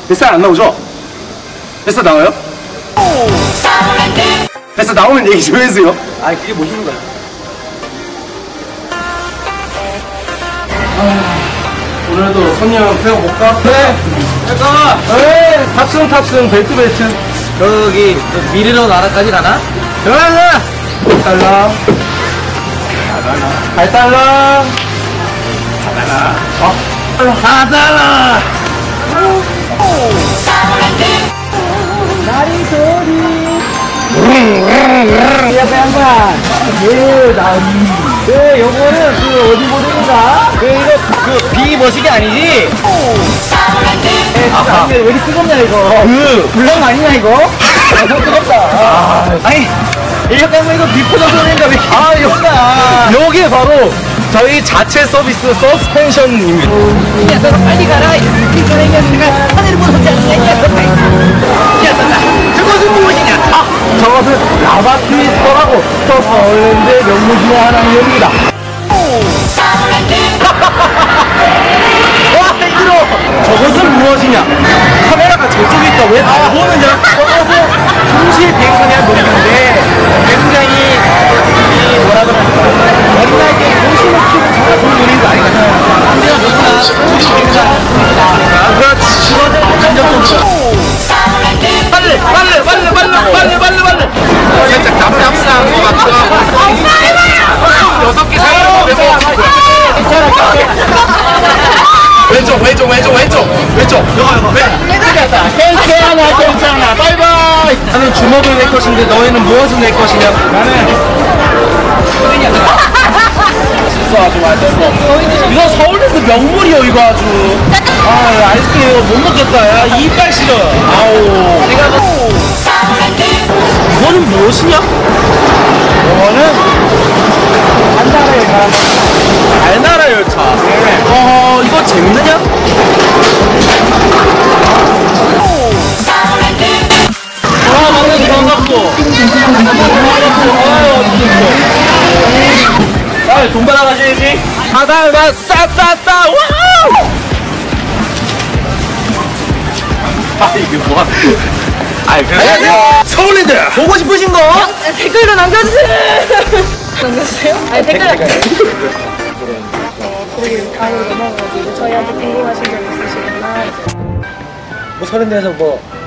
뱃살 안 나오죠? 뱃살 나와요? 뱃살 나오면 얘기 좀 해주세요. 아, 그게 멋있는 거야. 오늘도 선녀 배워볼까? 그래. 잠깐. 에이, 탑승, 벨트. 저기 미래로 나라까지 가나? 들어가자! 8달러. 8달러. 4달러. 나리 소리. 야, 양반. 나리. 요거는 어디 모델인가? 이거 비머시기 아니지? 아하. 왜 이렇게 뜨겁냐 이거? 불량 아니냐 이거? 너무 뜨겁다. 아니 잠깐만 이거 비포장 소리인가 왜? 여기다. 여기에 바로 저희 자체 서비스 서스펜션입니다. 야, 너 빨리 가라. 이렇게 내가 하늘을 보지 않냐? 저것은 무엇이냐? 저것은 라바 트위스터라고 서울랜드 명물 중에 하나입니다. 와, 힘들어! 저것은 무엇이냐? 카메라가 저쪽에 있다. 왜 안 보느냐? 저것은 동시에 비행선이라는 놀이인데 굉장히 뭐라 그럴까? 어린아이 때 동시에 키우는 정말 좋은 놀이인 거 아니겠어요? 내가 너무나 동시 비행사. 그렇지. 감정적으로. 빨리! 살짝 답답한 것 같아. 6개 사이로 내서 왼쪽. 괜찮아. 바이바이. 나는 주먹을 낼 것인데 너희는 무엇을 낼 것이냐? 나는 실수하지 말고. 이거 서울에서 명물이요 이거 아주. 아이스크림 이거 못 먹겠다. 야 이빨 싫어. 아우. 이거는 무엇이냐? 이거는 달나라 열차. 이거 재밌느냐? 맞네, 반갑고. 돈 받아가셔야지. 사달마, 싸, 와우! 이게 뭐야? 안녕하세요! 서울랜드! 보고 싶으신 거? 댓글로 남겨주세요. 남겨주세요? 아니 댓글. 그리고 다음으로 넘어가가지고 저희한테 궁금하신 점 있으시거나 뭐 서울랜드에서 뭐